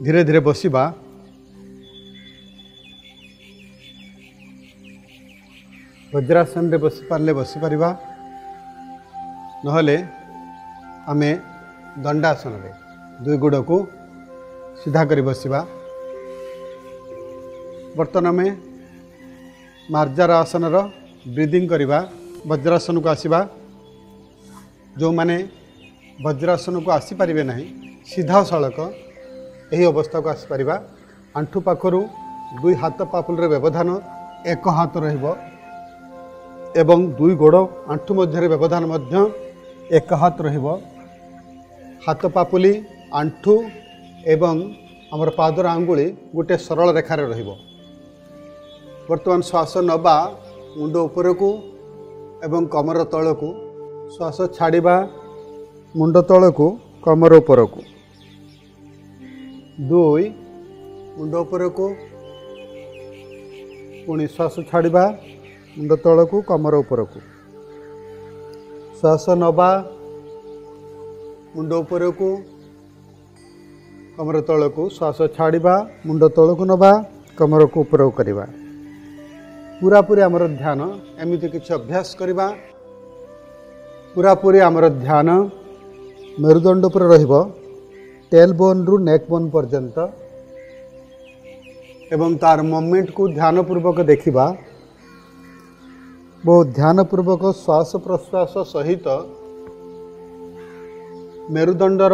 धीरे धीरे बसिबा। वज्रासन रे बसी पारले बसी परिबा, नहले आमे दंडासन रे दुई गोड़ को सीधा करी बसिबा। वर्तमान में मार्जार आसन रो ब्रीदिंग करिबा। वज्रासन को आसीबा। जो माने वज्रासन को आसी परिबे नहीं, सीधा सड़क यही अवस्था को आसी परिबा। आंठू पाखरु दुई हाथ पापुल रे व्यवधान एक हाथ रहिबो एवं दुई गोड़ आंठू मध्य व्यवधान मध्य एक हाथ रहिबो। हाथ पापुली आंठू एवं हमर पादर आंगुली गोटे सरल रेखार रहिबो। वर्तमान श्वास नबा मुंड ऊपर को एवं कमर तल को, श्वास छाड़िबा मुंड तल को कमर ऊपर को, दुई मुंड ऊपर को, पुणी श्वास छाड़िबा मुंड तल को कमर ऊपर को, श्वास नबा मुंड ऊपर को कमर तल को, श्वास छाड़िबा मुंड तल को नबा कमर को ऊपर को करवा। पूरा पूरी आमर ध्यान एमती किसी अभ्यास करवा। पूरा पूरी आमर ध्यान मेरुदंड पर रहिबो, टेल बोन रु नेक बोन पर्यंत एवं तार मोमेंट को ध्यान पूर्वक देखिबा। वो ध्यान पूर्वक श्वास प्रश्वास सहित मेरुदंडर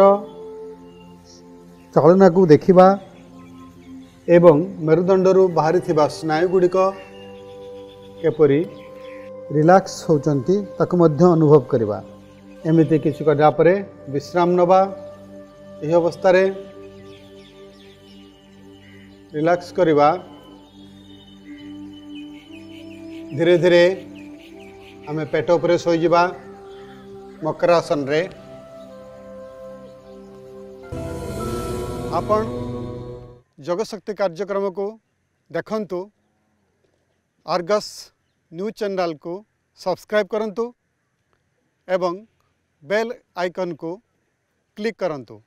चालना को देखिबा एवं मेरुदंडरू बाहरी थिबा स्नायु गुड़िक केपरी रिलैक्स होचंती ताको मध्य अनुभव करवा। एमिति किछि करला परे विश्राम नबा। यह अवस्था रे रिलैक्स करवा। धीरे धीरे आमे पेट उपरे सोई जिबा मकरासन रे। आपण जगशक्ति कार्यक्रम को देखंतु। आर्गस न्यूज चैनल को सब्सक्राइब करंतु एवं बेल आइकन को क्लिक करंतु।